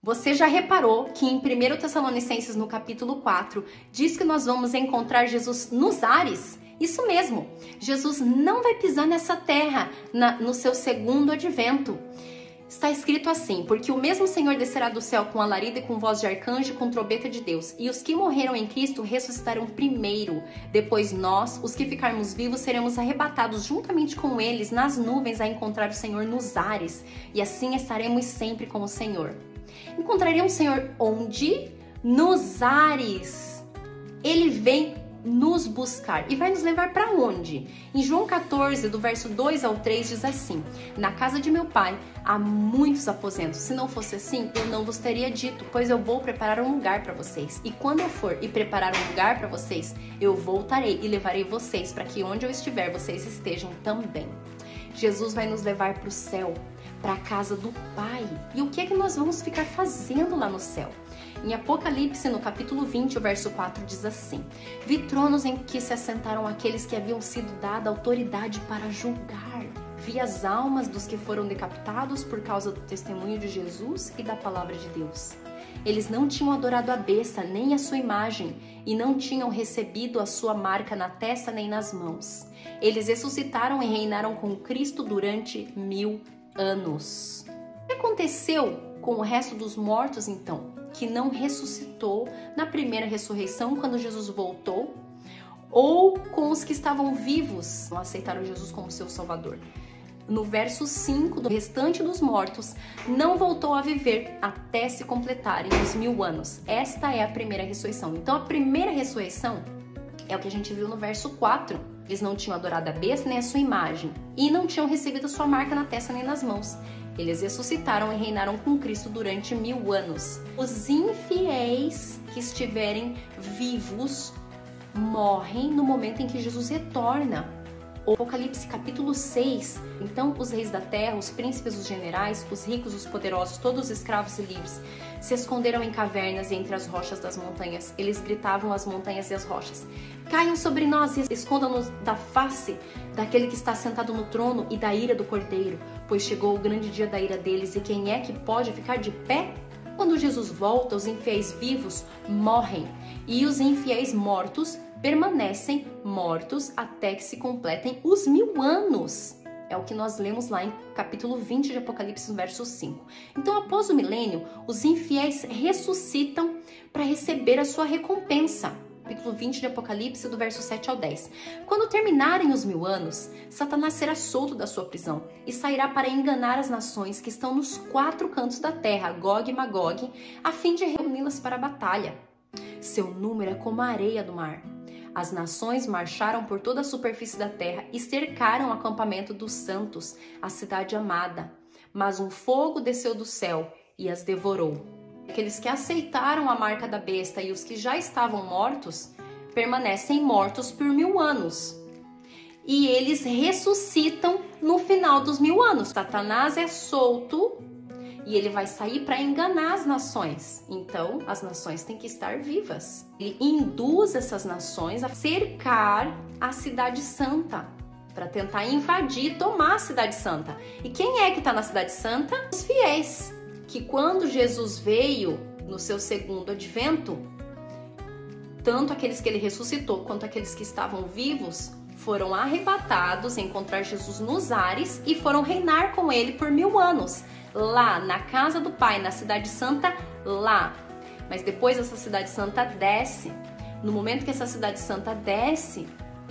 Você já reparou que em 1 Tessalonicenses, no capítulo 4, diz que nós vamos encontrar Jesus nos ares? Isso mesmo, Jesus não vai pisar nessa terra no seu segundo advento. Está escrito assim: porque o mesmo Senhor descerá do céu com alarido e com voz de arcanjo e com trombeta de Deus, e os que morreram em Cristo ressuscitarão primeiro. Depois nós, os que ficarmos vivos, seremos arrebatados juntamente com eles nas nuvens a encontrar o Senhor nos ares, e assim estaremos sempre com o Senhor. Encontraremos o Senhor onde? Nos ares. Ele vem nos buscar. E vai nos levar para onde? Em João 14, do verso 2 ao 3, diz assim: na casa de meu pai há muitos aposentos. Se não fosse assim, eu não vos teria dito, pois eu vou preparar um lugar para vocês. E quando eu for e preparar um lugar para vocês, eu voltarei e levarei vocês, para que onde eu estiver, vocês estejam também. Jesus vai nos levar para o céu, para a casa do Pai. E o que é que nós vamos ficar fazendo lá no céu? Em Apocalipse, no capítulo 20, o verso 4, diz assim: vi tronos em que se assentaram aqueles que haviam sido dada autoridade para julgar. Vi as almas dos que foram decapitados por causa do testemunho de Jesus e da palavra de Deus. Eles não tinham adorado a besta, nem a sua imagem, e não tinham recebido a sua marca na testa nem nas mãos. Eles ressuscitaram e reinaram com Cristo durante 1000 anos. O que aconteceu com o resto dos mortos, então, que não ressuscitou na primeira ressurreição, quando Jesus voltou, ou com os que estavam vivos, não aceitaram Jesus como seu Salvador? No verso 5, do restante dos mortos não voltou a viver até se completarem os 1000 anos. Esta é a primeira ressurreição. Então, a primeira ressurreição é o que a gente viu no verso 4. Eles não tinham adorado a besta nem a sua imagem, e não tinham recebido a sua marca na testa nem nas mãos. Eles ressuscitaram e reinaram com Cristo durante 1000 anos. Os infiéis que estiverem vivos morrem no momento em que Jesus retorna. O Apocalipse capítulo 6, então os reis da terra, os príncipes, os generais, os ricos, os poderosos, todos os escravos e livres, se esconderam em cavernas e entre as rochas das montanhas. Eles gritavam às montanhas e às rochas: caiam sobre nós e escondam-nos da face daquele que está sentado no trono e da ira do Cordeiro, pois chegou o grande dia da ira deles, e quem é que pode ficar de pé? Quando Jesus volta, os infiéis vivos morrem, e os infiéis mortos permanecem mortos até que se completem os 1000 anos. É o que nós lemos lá em capítulo 20 de Apocalipse, no verso 5. Então, após o milênio, os infiéis ressuscitam para receber a sua recompensa. Capítulo 20 de Apocalipse, do verso 7 ao 10. Quando terminarem os 1000 anos, Satanás será solto da sua prisão e sairá para enganar as nações que estão nos 4 cantos da terra, Gog e Magog, a fim de reuni-las para a batalha. Seu número é como a areia do mar. As nações marcharam por toda a superfície da terra e cercaram o acampamento dos santos, a cidade amada. Mas um fogo desceu do céu e as devorou. Aqueles que aceitaram a marca da besta e os que já estavam mortos, permanecem mortos por 1000 anos. E eles ressuscitam no final dos 1000 anos. Satanás é solto e ele vai sair para enganar as nações. Então, as nações têm que estar vivas. Ele induz essas nações a cercar a cidade santa, para tentar invadir e tomar a cidade santa. E quem é que está na cidade santa? Os fiéis, que quando Jesus veio no seu segundo advento, tanto aqueles que ele ressuscitou quanto aqueles que estavam vivos foram arrebatados, encontrar Jesus nos ares e foram reinar com ele por 1000 anos. Lá na casa do Pai, na cidade santa, lá. Mas depois essa cidade santa desce. No momento que essa cidade santa desce,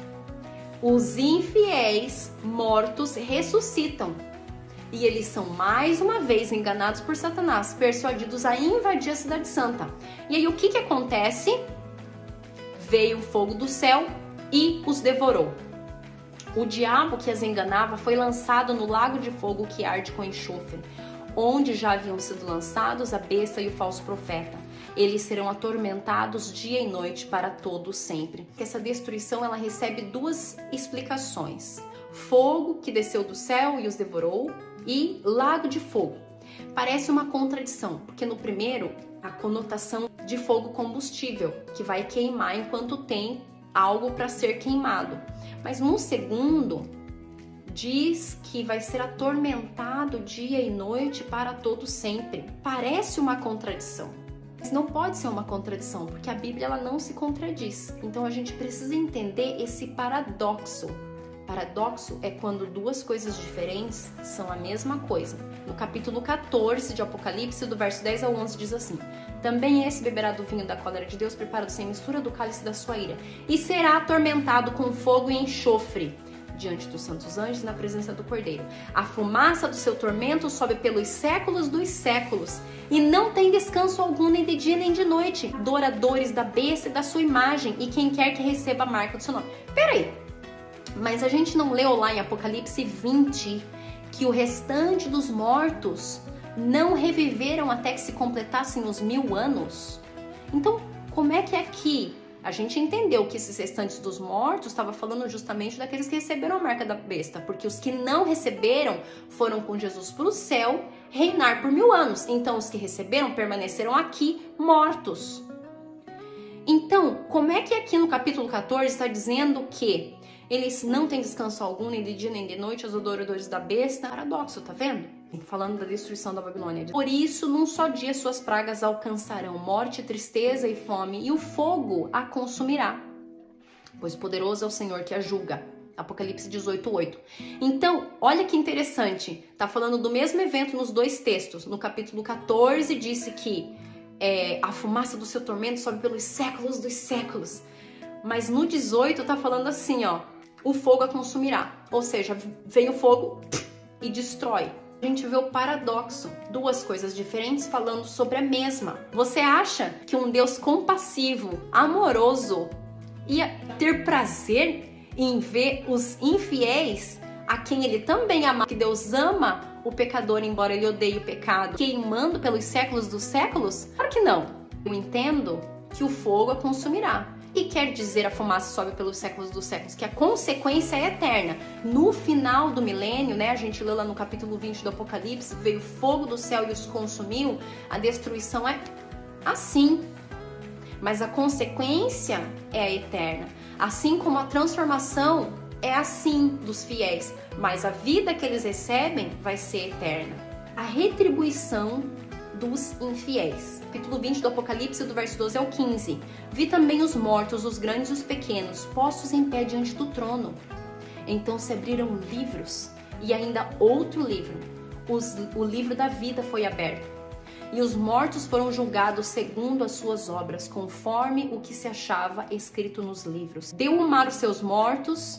os infiéis mortos ressuscitam. E eles são mais uma vez enganados por Satanás, persuadidos a invadir a cidade santa. E aí o que acontece? Veio o fogo do céu e os devorou. O diabo que as enganava foi lançado no lago de fogo que arde com enxofre, onde já haviam sido lançados a besta e o falso profeta. Eles serão atormentados dia e noite para todo sempre. Essa destruição ela recebe 2 explicações: fogo que desceu do céu e os devorou, e lago de fogo. Parece uma contradição, porque no primeiro a conotação de fogo combustível, que vai queimar enquanto tem algo para ser queimado. Mas no segundo, diz que vai ser atormentado dia e noite para todo sempre. Parece uma contradição, mas não pode ser uma contradição, porque a Bíblia ela não se contradiz. Então a gente precisa entender esse paradoxo. Paradoxo é quando duas coisas diferentes são a mesma coisa. No capítulo 14 de Apocalipse, do verso 10 ao 11, diz assim: também esse beberá do vinho da cólera de Deus, preparado sem mistura do cálice da sua ira, e será atormentado com fogo e enxofre diante dos santos anjos, na presença do Cordeiro. A fumaça do seu tormento sobe pelos séculos dos séculos, e não tem descanso algum, nem de dia nem de noite. Adoradores da besta e da sua imagem, e quem quer que receba a marca do seu nome. Peraí, mas a gente não leu lá em Apocalipse 20 que o restante dos mortos não reviveram até que se completassem os 1000 anos? Então, como é que aqui a gente entendeu que esses restantes dos mortos estava falando justamente daqueles que receberam a marca da besta, porque os que não receberam foram com Jesus para o céu reinar por 1000 anos. Então, os que receberam permaneceram aqui mortos. Então, como é que aqui no capítulo 14 está dizendo que eles não têm descanso algum, nem de dia nem de noite, os adoradores da besta? Paradoxo, tá vendo? Falando da destruição da Babilônia. Por isso, num só dia suas pragas alcançarão morte, tristeza e fome, e o fogo a consumirá. Pois poderoso é o Senhor que a julga. Apocalipse 18:8. Então, olha que interessante. Tá falando do mesmo evento nos dois textos. No capítulo 14 disse que a fumaça do seu tormento sobe pelos séculos dos séculos. Mas no 18 tá falando assim, ó, o fogo a consumirá. Ou seja, vem o fogo e destrói. A gente vê o paradoxo, duas coisas diferentes falando sobre a mesma. Você acha que um Deus compassivo, amoroso, ia ter prazer em ver os infiéis, a quem ele também ama, que Deus ama o pecador, embora ele odeie o pecado, queimando pelos séculos dos séculos? Claro que não. Eu entendo que o fogo a consumirá. E quer dizer, a fumaça sobe pelos séculos dos séculos, que a consequência é eterna. No final do milênio, né, a gente lê lá no capítulo 20 do Apocalipse, veio fogo do céu e os consumiu, a destruição é assim. Mas a consequência é a eterna. Assim como a transformação é assim dos fiéis, mas a vida que eles recebem vai ser eterna. A retribuição dos infiéis. Capítulo 20 do Apocalipse, do verso 12 ao 15. Vi também os mortos, os grandes e os pequenos, postos em pé diante do trono. Então se abriram livros, e ainda outro livro, o livro da vida foi aberto. E os mortos foram julgados segundo as suas obras, conforme o que se achava escrito nos livros. Deu o mar os seus mortos,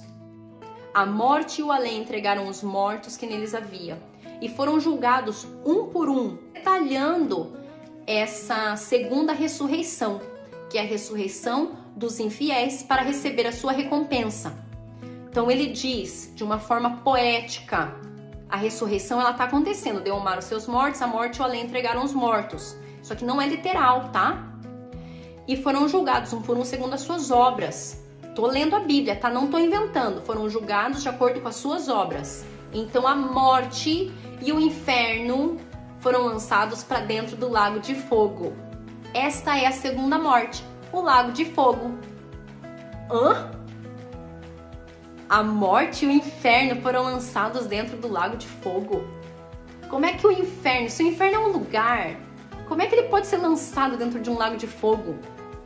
a morte e o além entregaram os mortos que neles havia, e foram julgados um por um, detalhando essa segunda ressurreição, que é a ressurreição dos infiéis para receber a sua recompensa. Então ele diz de uma forma poética, a ressurreição ela está acontecendo, deu o mar os seus mortos, a morte e o além entregaram os mortos. Isso aqui não é literal, tá? E foram julgados um por um segundo as suas obras. Tô lendo a Bíblia, tá? Não tô inventando. Foram julgados de acordo com as suas obras. Então a morte e o inferno foram lançados para dentro do lago de fogo. Esta é a segunda morte, o lago de fogo. Hã? A morte e o inferno foram lançados dentro do lago de fogo? Como é que o inferno, se o inferno é um lugar, como é que ele pode ser lançado dentro de um lago de fogo?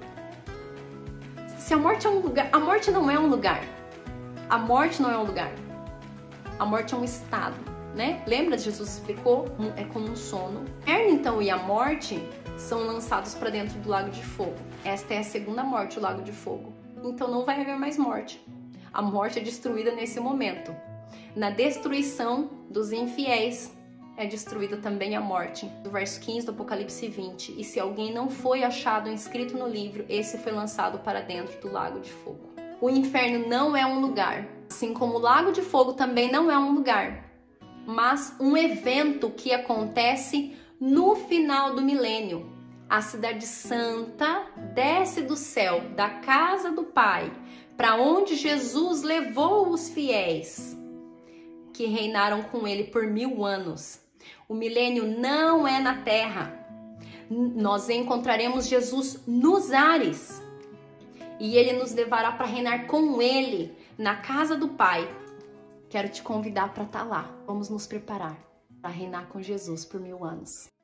Se a morte é um lugar, a morte não é um lugar. A morte não é um lugar. A morte é um estado, né? Lembra? Jesus explicou? É como um sono. O inferno, então, e a morte são lançados para dentro do lago de fogo. Esta é a segunda morte, o lago de fogo. Então não vai haver mais morte. A morte é destruída nesse momento. Na destruição dos infiéis é destruída também a morte. Do verso 15 do Apocalipse 20. E se alguém não foi achado inscrito no livro, esse foi lançado para dentro do lago de fogo. O inferno não é um lugar, assim como o lago de fogo também não é um lugar, mas um evento que acontece no final do milênio. A cidade santa desce do céu, da casa do Pai, para onde Jesus levou os fiéis que reinaram com ele por 1000 anos. O milênio não é na terra. Nós encontraremos Jesus nos ares e ele nos levará para reinar com ele na casa do Pai. Quero te convidar para estar lá. Vamos nos preparar para reinar com Jesus por 1000 anos.